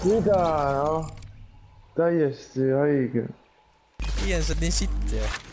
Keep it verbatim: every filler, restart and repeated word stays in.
mida noh, täiesti haige. Ian, sa oled nii sitt ju.